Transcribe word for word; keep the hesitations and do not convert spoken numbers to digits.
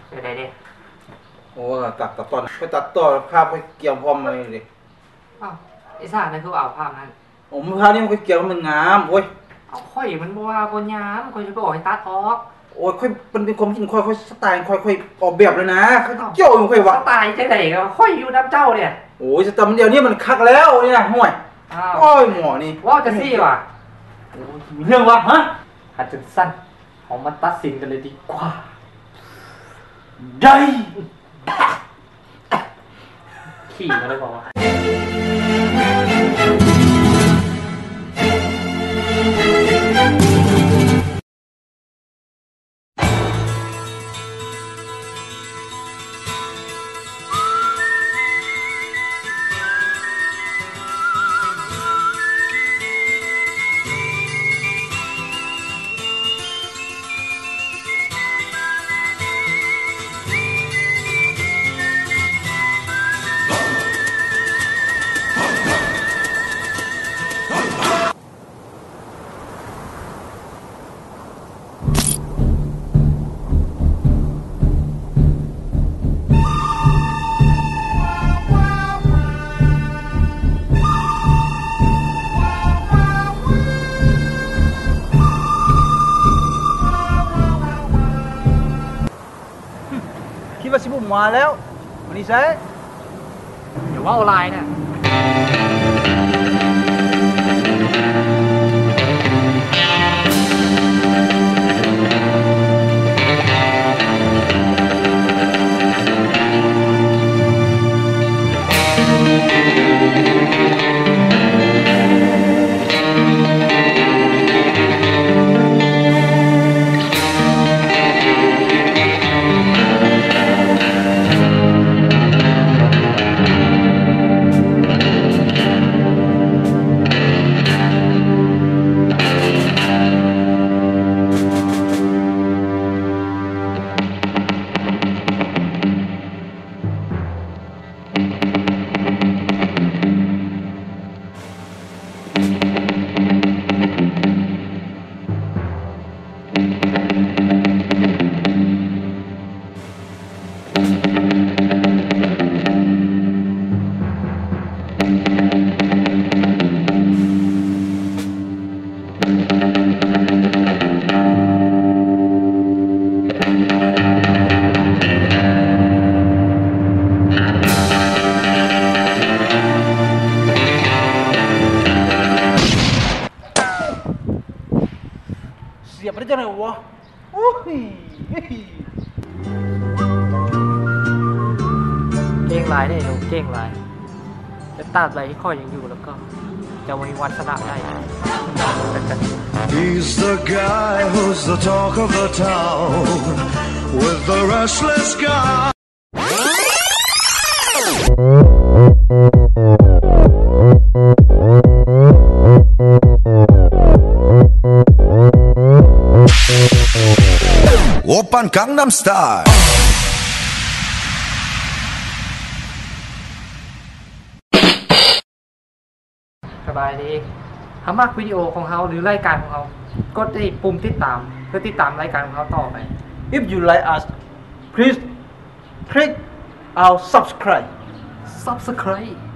เดี๋ยวได้ดิโอ้ตัดตัดตอนไปตัดต่อภาพไปเกี่ยวพร้อมเลยดิอ้าวไอ้ซ่านั่นคือเอาภาพนั้นผมภาพนี้มันก็เกี่ยวมันงามโอ้ยเอาค่อยมันบอกว่าคนยามค่อยจะบอกให้ตัดออกโอ้ยค่อยเป็นเป็นความคิดค่อยค่อยสไตล์ค่อยค่อยออกแบบเลยนะค่อยเกี่ยวอยู่ค่อยวะสไตล์จังไหนก็ค่อยอยู่น้ำเจ้าเนี่ยโอ้ยสไตล์เดียวนี้มันคักแล้วเนี่ยห่วยโอ้ยหมอนี่ว่าจะซี่ว่ะโอ้ยมีเรื่องวะฮะหัดจนสั้นเอามาตัดสินกันเลยดีกว่าได้ขี่มาเลยบอกว่าคิดว่าสิบุมาแล้ววันนี้ใช่เดี๋ยวว่าออนไลน์เนี่ยเสียบไปได้จังเลยวะโอ้ยเก่งลายได้หนูเก่งลายจะตัดอะไรที่ข้อยังอยู่แล้วก็จะมีวันชนะได้ He's the guy who's the talk of the town with the restless guy Oppan Gangnam Style สบายดีถ้ามักวิดีโอของเขาหรือรายการของเขากดที่ปุ่มติดตามเพื่อติดตามรายการของเขาต่อไป If you like us please click our subscribe Subscribe